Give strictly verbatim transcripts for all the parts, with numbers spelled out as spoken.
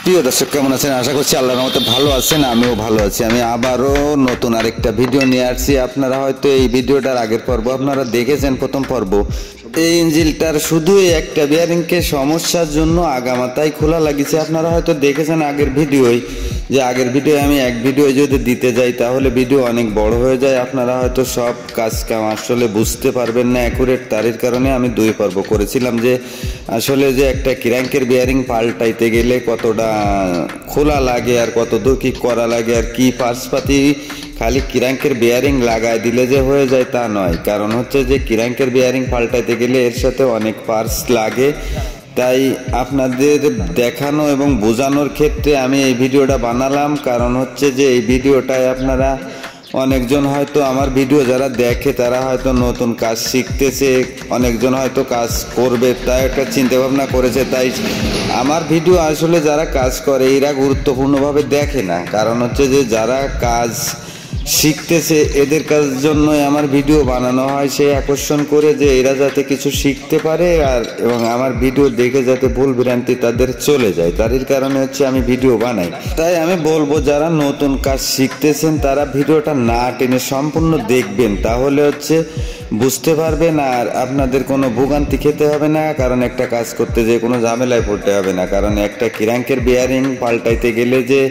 প্রিয় দর্শক কেমন আছেন? আশা করছি আল্লাহর রহমতে ভালো আছেন। আমিও ভালো আছি। আমি আবারও নতুন আরেকটা ভিডিও নিয়ে আসছি। আপনারা হয়তো এই ভিডিওটার আগের পর্ব আপনারা দেখেছেন, প্রথম পর্ব। এই ইঞ্জিনটার শুধু একটা বিয়ারিংকে সমস্যার জন্য আগামাতায় খোলা লাগিয়েছে। আপনারা হয়তো দেখেছেন আগের ভিডিওই, যে আগের ভিডিও আমি এক ভিডিও যদি দিতে যাই তাহলে ভিডিও অনেক বড় হয়ে যায়। আপনারা হয়তো সব কাজ কাম আসলে বুঝতে পারবেন না অ্যাকুরেট, তারির কারণে আমি দুই পর্ব করেছিলাম যে আসলে যে একটা ক্র্যাঙ্কের বিয়ারিং পাল্টাইতে গেলে কতটা খোলা লাগে আর কত দূর কী করা লাগে আর কি পার্সপাতি। খালি ক্র্যাঙ্কের বিয়ারিং লাগায় দিলে যে হয়ে যায় তা নয়, কারণ হচ্ছে যে ক্র্যাঙ্কের বিয়ারিং পাল্টাইতে গেলে এর সাথে অনেক পার্টস লাগে। তাই আপনাদের দেখানো এবং বোঝানোর ক্ষেত্রে আমি এই ভিডিওটা বানালাম। কারণ হচ্ছে যে এই ভিডিওটায় আপনারা অনেকজন হয়তো আমার ভিডিও যারা দেখে তারা হয়তো নতুন কাজ শিখতেছে, অনেকজন হয়তো কাজ করবে, তাই একটা চিন্তাভাবনা করেছে। তাই আমার ভিডিও আসলে যারা কাজ করে এরা গুরুত্বপূর্ণভাবে দেখে না, কারণ হচ্ছে যে যারা কাজ শিখতেছে এদের কাজ জন্যই আমার ভিডিও বানানো হয়, সেই আকর্ষণ করে যে এরা যাতে কিছু শিখতে পারে আর এবং আমার ভিডিও দেখে যাতে ভুল ভ্রান্তি তাদের চলে যায়, তারই কারণে হচ্ছে আমি ভিডিও বানাই। তাই আমি বলবো যারা নতুন কাজ শিখতেছেন তারা ভিডিওটা না টেনে সম্পূর্ণ দেখবেন, তাহলে হচ্ছে বুঝতে পারবেন আর আপনাদের কোনো ভোগান্তি খেতে হবে না। কারণ একটা কাজ করতে যে কোনো ঝামেলায় পড়তে হবে না। কারণ একটা ক্র্যাঙ্কের বিয়ারিং পাল্টাইতে গেলে যে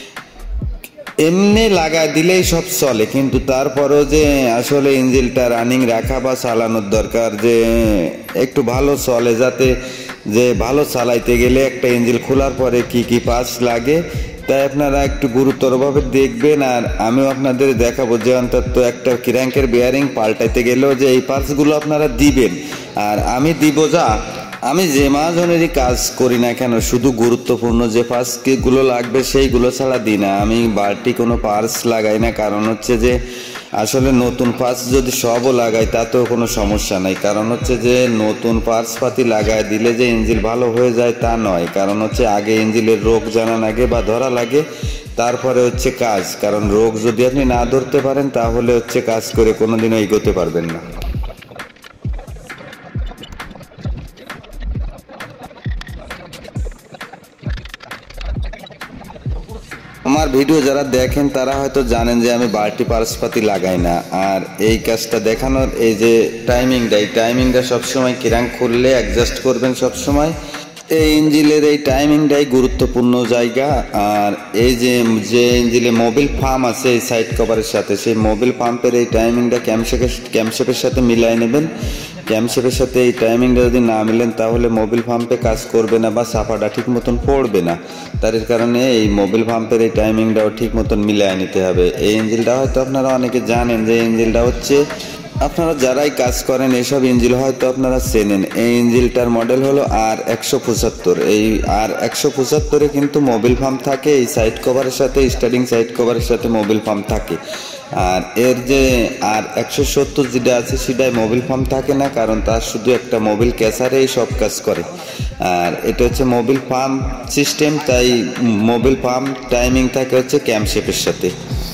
এমনি লাগা দিলেই সব চলে, কিন্তু তারপরও যে আসলে ইঞ্জিনটা রানিং রাখা বা চালানোর দরকার, যে একটু ভালো চলে, যাতে যে ভালো চালাইতে গেলে একটা ইঞ্জিন খোলার পরে কি কি পার্টস লাগে, তাই আপনারা একটু গুরুতরভাবে দেখবেন। আর আমিও আপনাদের দেখাবো যে অন্তত একটা ক্র্যাঙ্কের বিয়ারিং পাল্টাইতে গেলেও যে এই পার্টসগুলো আপনারা দিবেন। আর আমি দিব যা আমি যে মাঝনেরই কাজ করি না কেন, শুধু গুরুত্বপূর্ণ যে পার্টসগুলো লাগবে সেইগুলো ছাড়া দিই না। আমি বাড়তি কোনো পার্টস লাগাই না, কারণ হচ্ছে যে আসলে নতুন পার্টস যদি সবও লাগাই তাতেও কোনো সমস্যা নাই। কারণ হচ্ছে যে নতুন পার্টস পাতি লাগাই দিলে যে ইঞ্জিন ভালো হয়ে যায় তা নয়, কারণ হচ্ছে আগে ইঞ্জিনের রোগ জানা লাগে বা ধরা লাগে, তারপরে হচ্ছে কাজ। কারণ রোগ যদি আপনি না ধরতে পারেন তাহলে হচ্ছে কাজ করে কোনোদিনও এগোতে পারবেন না। আমার ভিডিও যারা দেখেন তারা হয়তো জানেন যে আমি বাড়তি পার্সপাতি লাগাই না। আর এই কাজটা দেখানোর এই যে টাইমিংটা, এই টাইমিংটা সবসময় ক্র্যাঙ্ক খুললে অ্যাডজাস্ট করবেন সবসময়। এই ইঞ্জিনের এই টাইমিংটাই গুরুত্বপূর্ণ জায়গা। আর এই যে যে ইঞ্জিনে মোবিল পাম্প আছে এই সাইড কভারের সাথে, সেই মোবিল পাম্পের এই টাইমিংটা ক্যামশেপের ক্যামশেপের সাথে মিলাই নেবেন। ক্যামশেপের সাথে এই টাইমিংটা যদি না মিলেন তাহলে মোবিল পাম্পে কাজ করবে না বা চাপাটা ঠিক মতন পড়বে না, তার কারণে এই মোবিল পাম্পের এই টাইমিংটাও ঠিক মতন মিলাই নিতে হবে। এই ইঞ্জিনটা হয়তো আপনারা অনেকে জানেন যে ইঞ্জিনটা হচ্ছে, আপনারা যারাই কাজ করেন এসব ইঞ্জিন হয়তো আপনারা চেনেন। এই ইঞ্জিনটার মডেল হলো আর একশো পঁচাত্তর। এই আর একশো পঁচাত্তরে কিন্তু মোবিল পাম্প থাকে এই সাইড কভারের সাথে, স্টার্টিং সাইড কভারের সাথে মোবিল পাম্প থাকে। আর এর যে আর একশো সত্তর যেটা আছে সেটাই মোবিল পাম্প থাকে না, কারণ তার শুধু একটা মোবিল ক্যাসারেই সব কাজ করে। আর এটা হচ্ছে মোবিল পাম্প সিস্টেম, তাই মোবিল পাম্প টাইমিং থাকে হচ্ছে ক্যামশেপের সাথে।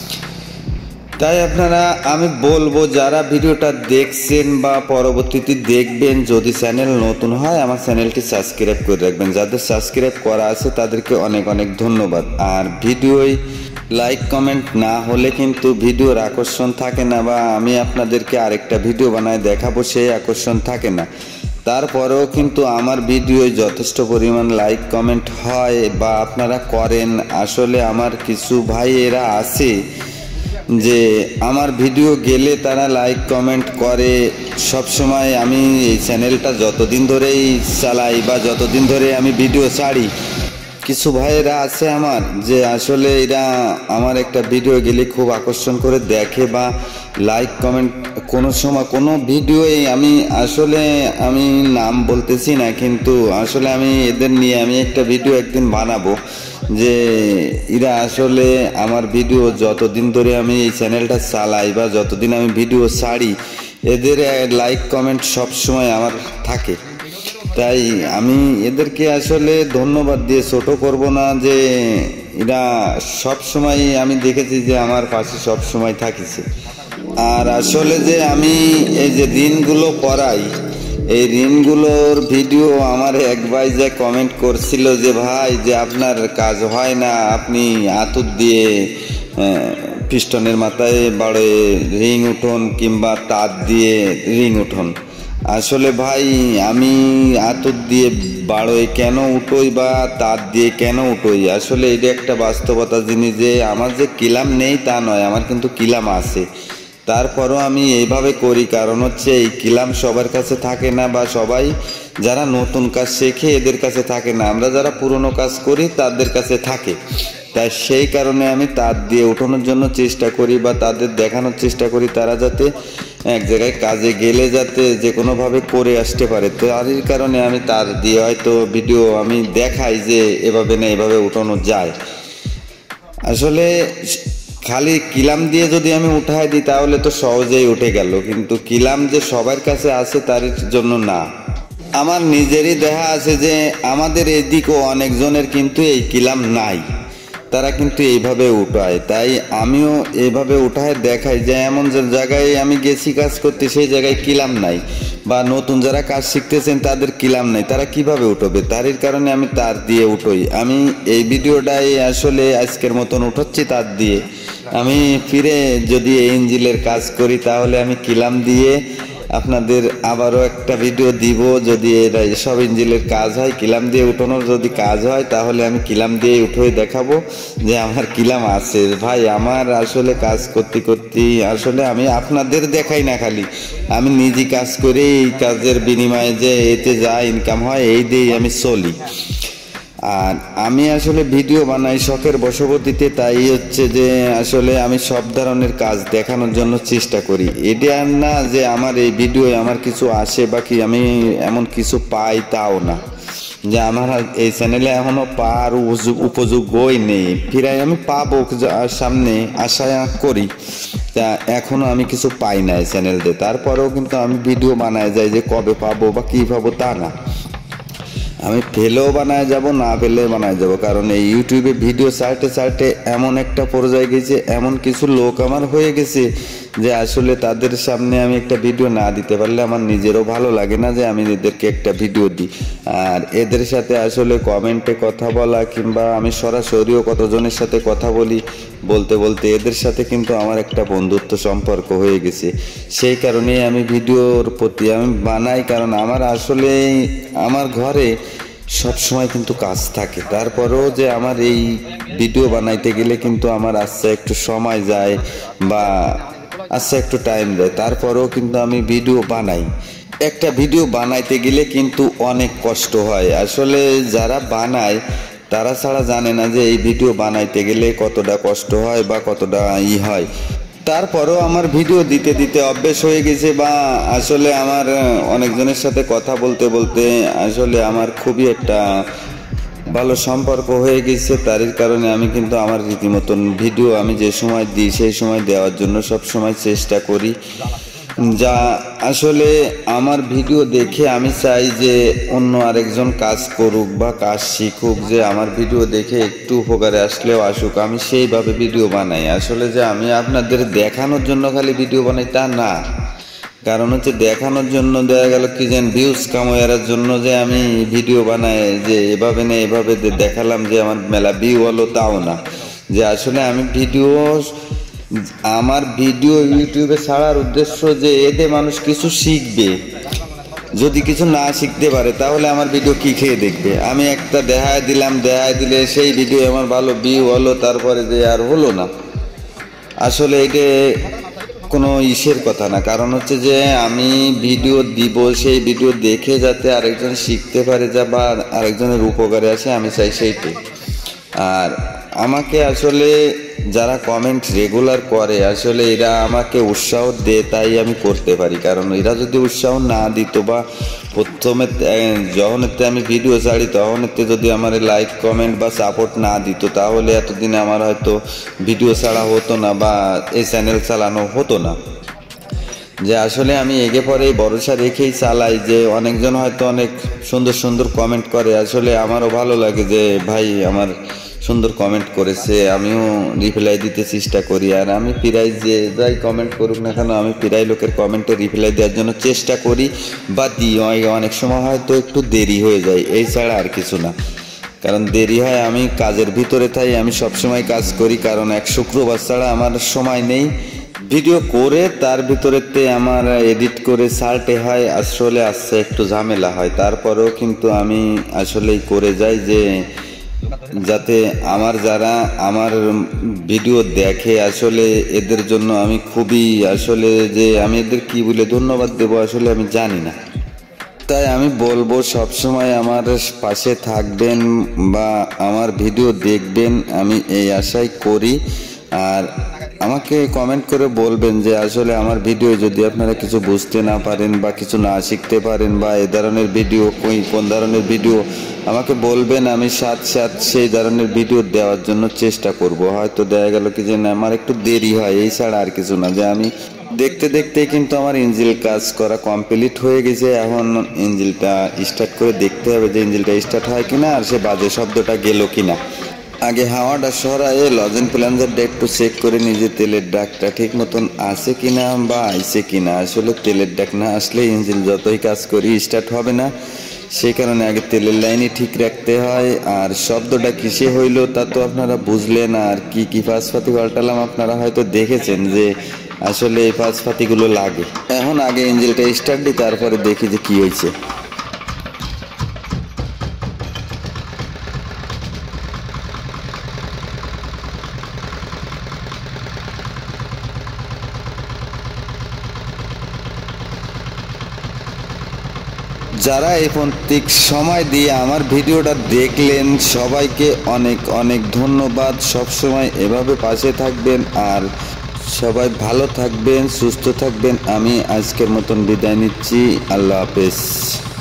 তাই আপনারা আমি বলবো যারা ভিডিওটা দেখছেন বা পরবর্তীতে দেখবেন, যদি চ্যানেল নতুন হয় আমার চ্যানেলটি সাবস্ক্রাইব করে রাখবেন। যাদের সাবস্ক্রাইব করা আছে তাদেরকে অনেক অনেক ধন্যবাদ। আর ভিডিওয় লাইক কমেন্ট না হলে কিন্তু ভিডিওর আকর্ষণ থাকে না, বা আমি আপনাদেরকে আরেকটা ভিডিও বানায় দেখাবো সেই আকর্ষণ থাকে না। তারপরেও কিন্তু আমার ভিডিওয় যথেষ্ট পরিমাণ লাইক কমেন্ট হয় বা আপনারা করেন। আসলে আমার কিছু ভাই এরা আছে যে আমার ভিডিও গেলে তারা লাইক কমেন্ট করে সব সময়। আমি এই চ্যানেলটা যতদিন ধরেই চালাই বা যতদিন ধরে আমি ভিডিও ছাড়ি, কিছু ভাইয়েরা আছে আমার যে আসলে এরা আমার একটা ভিডিও গেলে খুব আকর্ষণ করে দেখে বা লাইক কমেন্ট কোনো সময় কোনো ভিডিওই। আমি আসলে আমি নাম বলতেছি না, কিন্তু আসলে আমি এদের নিয়ে আমি একটা ভিডিও একদিন বানাবো, যে এরা আসলে আমার ভিডিও যতদিন ধরে আমি এই চ্যানেলটা চালাই বা যতদিন আমি ভিডিও ছাড়ি এদের লাইক কমেন্ট সব সময় আমার থাকে। তাই আমি এদেরকে আসলে ধন্যবাদ দিয়ে ছোট করব না, যে এরা সব সময় আমি দেখেছি যে আমার পাশে সব সময় থাকিছে। আর আসলে যে আমি এই যে ঋণগুলো করাই এই ঋণগুলোর ভিডিও আমার এক ভাই যে কমেন্ট করছিল যে ভাই যে আপনার কাজ হয় না, আপনি আতুর দিয়ে পিস্টনের মাথায় বাড়ে রিং উঠোন কিংবা তার দিয়ে রিং উঠোন। আসলে ভাই আমি আতুর দিয়ে বাড়োয় কেন উঠোই বা তার দিয়ে কেন উঠোই, আসলে এটা একটা বাস্তবতা জিনিস যে আমার যে কিলাম নেই তা নয়, আমার কিন্তু কিলাম আছে। তারপরও আমি এইভাবে করি, কারণ হচ্ছে এই কিলাম সবার কাছে থাকে না, বা সবাই যারা নতুন কাজ শেখে এদের কাছে থাকে না, আমরা যারা পুরনো কাজ করি তাদের কাছে থাকে। তাই সেই কারণে আমি তার দিয়ে উঠানোর জন্য চেষ্টা করি বা তাদের দেখানোর চেষ্টা করি তারা যাতে এক জায়গায় কাজে গেলে যাতে যে কোনোভাবে করে আসতে পারে। তো তারই কারণে আমি তার দিয়ে হয়তো ভিডিও আমি দেখাই যে এভাবে না এভাবে উঠানো যায়। আসলে খালি কিলাম দিয়ে যদি আমি উঠাই দিই তাহলে তো সহজেই উঠে গেল, কিন্তু কিলাম যে সবার কাছে আছে তার জন্য না। আমার নিজেরই দেখা আছে যে আমাদের এদিকেও অনেকজনের কিন্তু এই কিলাম নাই, তারা কিন্তু এইভাবে উঠায়। তাই আমিও এইভাবে উঠায় দেখাই যে এমন যে জায়গায় আমি গেছি কাজ করতে সেই জায়গায় কিলাম নাই, বা নতুন যারা কাজ শিখতেছেন তাদের কিলাম নাই, তারা কিভাবে উঠবে, তারই কারণে আমি তার দিয়ে উঠোই। আমি এই ভিডিওটাই আসলে আজকের মতন উঠাচ্ছি তার দিয়ে। আমি ফিরে যদি এই ইঞ্জিলের কাজ করি তাহলে আমি কিলাম দিয়ে আপনাদের আবারও একটা ভিডিও দিব। যদি এটা সব ইঞ্জিলের কাজ হয়, কিলাম দিয়ে উঠানোর যদি কাজ হয় তাহলে আমি কিলাম দিয়ে উঠে দেখাবো যে আমার কিলাম আছে। ভাই আমার আসলে কাজ করতে করতে আসলে আমি আপনাদের দেখাই না, খালি আমি নিজে কাজ করে এই কাজের বিনিময়ে যে এতে যা ইনকাম হয় এই দিয়েই আমি চলি। আর আমি আসলে ভিডিও বানাই শখের বশবর্তীতে, তাই হচ্ছে যে আসলে আমি সব ধরনের কাজ দেখানোর জন্য চেষ্টা করি। এটা না যে আমার এই ভিডিওয়ে আমার কিছু আসে বা কি আমি এমন কিছু পাই তাও না, যে আমার এই চ্যানেলে এখনও পাওয়ার উপযোগই নেই, ফিরাই আমি পাবো সামনে আশা করি। তা এখনও আমি কিছু পাই না এই চ্যানেল দিয়ে, তারপরেও কিন্তু আমি ভিডিও বানায় যাই যে কবে পাবো বা কী পাবো তা না, আমি পেলেও বানায় যাব, না পেলে বানায় যাব। কারণ এই ইউটিউবে ভিডিও ছাড়তে ছাড়তে এমন একটা পর্যায়ে গেছে, এমন কিছু লোক আমার হয়ে গেছে যে আসলে তাদের সামনে আমি একটা ভিডিও না দিতে পারলে আমার নিজেরও ভালো লাগে না যে আমি এদেরকে একটা ভিডিও দিই। আর এদের সাথে আসলে কমেন্টে কথা বলা কিংবা আমি সরাসরিও কতজনের সাথে কথা বলি, বলতে বলতে এদের সাথে কিন্তু আমার একটা বন্ধুত্ব সম্পর্ক হয়ে গেছে। সেই কারণেই আমি ভিডিওর প্রতি আমি বানাই, কারণ আমার আসলে আমার ঘরে সব সময় কিন্তু কাজ থাকে, তারপরেও যে আমার এই ভিডিও বানাইতে গেলে কিন্তু আমার আস্তে একটু সময় যায় বা আস্তে একটু টাইম যায়, তারপরেও কিন্তু আমি ভিডিও বানাই। একটা ভিডিও বানাইতে গেলে কিন্তু অনেক কষ্ট হয়, আসলে যারা বানায় তারা ছাড়া জানে না যে এই ভিডিও বানাইতে গেলে কতটা কষ্ট হয় বা কতটা ই হয়। তারপরেও আমার ভিডিও দিতে দিতে অভ্যেস হয়ে গেছে, বা আসলে আমার অনেকজনের সাথে কথা বলতে বলতে আসলে আমার খুবই একটা ভালো সম্পর্ক হয়ে গেছে। তারই কারণে আমি কিন্তু আমার রীতিমতন ভিডিও আমি যে সময় দিই সেই সময় দেওয়ার জন্য সব সময় চেষ্টা করি। যা আসলে আমার ভিডিও দেখে আমি চাই যে অন্য আরেকজন কাজ করুক বা কাজ শিখুক, যে আমার ভিডিও দেখে একটু উপকারে আসলেও আসুক, আমি সেইভাবে ভিডিও বানাই। আসলে যে আমি আপনাদের দেখানোর জন্য খালি ভিডিও বানাই তা না, কারণ হচ্ছে দেখানোর জন্য দেওয়া গেল কি যেন ভিউজ কামাইয়ার জন্য যে আমি ভিডিও বানাই যে এভাবে না এভাবে দেখালাম যে আমার মেলা ভিউ হলো, তাও না। যে আসলে আমি ভিডিও আমার ভিডিও ইউটিউবে ছাড়ার উদ্দেশ্য যে এতে মানুষ কিছু শিখবে, যদি কিছু না শিখতে পারে তাহলে আমার ভিডিও কি খেয়ে দেখবে। আমি একটা দেখায় দিলাম, দেখায় দিলে সেই ভিডিও আমার ভালো ভিউ হলো, তারপরে যে আর হলো না, আসলে এটা কোনো ইসের কথা না। কারণ হচ্ছে যে আমি ভিডিও দিব, সেই ভিডিও দেখে যাতে আরেকজন শিখতে পারে যা বা আরেকজনের উপকারে আসে, আমি চাই সেইটাই। আর আমাকে আসলে যারা কমেন্ট রেগুলার করে আসলে এরা আমাকে উৎসাহ দেয়, তাই আমি করতে পারি। কারণ এরা যদি উৎসাহ না দিত বা প্রথমে যখন এতে আমি ভিডিও ছাড়ি তখন এতে যদি আমার লাইক কমেন্ট বা সাপোর্ট না দিত তাহলে এতদিনে আমার হয়তো ভিডিও ছাড়া হতো না বা এই চ্যানেল চালানো হতো না। যে আসলে আমি এগে পরে ভরসা রেখেই চালাই, যে অনেকজন হয়তো অনেক সুন্দর সুন্দর কমেন্ট করে, আসলে আমারও ভালো লাগে যে ভাই আমার সুন্দর কমেন্ট করেছে, আমিও রিপ্লাই দিতে চেষ্টা করি। আর আমি প্রায় যে যাই কমেন্ট করুক না কেন, আমি প্রায় লোকের কমেন্টে রিপ্লাই দেওয়ার জন্য চেষ্টা করি বা দিই। অনেক সময় হয়তো একটু দেরি হয়ে যায়, এই ছাড়া আর কিছু না। কারণ দেরি হয়, আমি কাজের ভিতরে থাই, আমি সবসময় কাজ করি। কারণ এক শুক্রবার ছাড়া আমার সময় নেই ভিডিও করে তার ভিতরেতে আমার এডিট করে ছাড়তে হয়। আসলে আসছে একটু ঝামেলা হয়, তারপরেও কিন্তু আমি আসলেই করে যাই, যে যাতে আমার যারা আমার ভিডিও দেখে আসলে এদের জন্য আমি খুবই আসলে যে আমি এদের কি বলে ধন্যবাদ দেবো আসলে আমি জানি না। তাই আমি বলবো সবসময় আমার পাশে থাকবেন বা আমার ভিডিও দেখবেন, আমি এই আশাই করি। আর আমাকে কমেন্ট করে বলবেন যে আসলে আমার ভিডিও যদি আপনারা কিছু বুঝতে না পারেন বা কিছু না শিখতে পারেন বা এই ধরনের ভিডিও কোন কোন ধরনের ভিডিও আমাকে বলবেন, আমি সাথে সাথে সেই ধরনের ভিডিও দেওয়ার জন্য চেষ্টা করব। হয়তো দেখা গেল কি যে না আমার একটু দেরি হয়, এই ছাড়া আর কিছু না। যে আমি দেখতে দেখতে কিন্তু আমার ইঞ্জিল কাজ করা কমপ্লিট হয়ে গেছে। এখন ইঞ্জিলটা স্টার্ট করে দেখতে হবে যে ইঞ্জিলটা স্টার্ট হয় কিনা আর সে বাজে শব্দটা গেল কিনা। আগে হাওয়াটা সরায়ে লজেন প্লাঞ্জারটা একটু চেক করে নিজে তেলের ডাকটা ঠিক মতন আছে কিনা বা আইছে কিনা। আসলে তেলের ডাক না আসলে ইঞ্জিন যতই কাজ করি স্টার্ট হবে না, সেই কারণে আগে তেলের লাইনই ঠিক রাখতে হয়। আর শব্দটা কিসে হইলো তা তো আপনারা বুঝলেন। আর কি কি পাশপাতি পাল্টালাম আপনারা হয়তো দেখেছেন যে আসলে এই পাশপাতিগুলো লাগে। এখন আগে ইঞ্জিনটা স্টার্ট দিই, তারপরে দেখি যে কি হয়েছে। যারা এই প্রত্যেক সময় দিয়ে আমার ভিডিওটা দেখলেন সবাইকে অনেক অনেক ধন্যবাদ। সবসময় এভাবে পাশে থাকবেন আর সবাই ভালো থাকবেন, সুস্থ থাকবেন। আমি আজকের মতন বিদায় নিচ্ছি, আল্লাহ হাফেজ।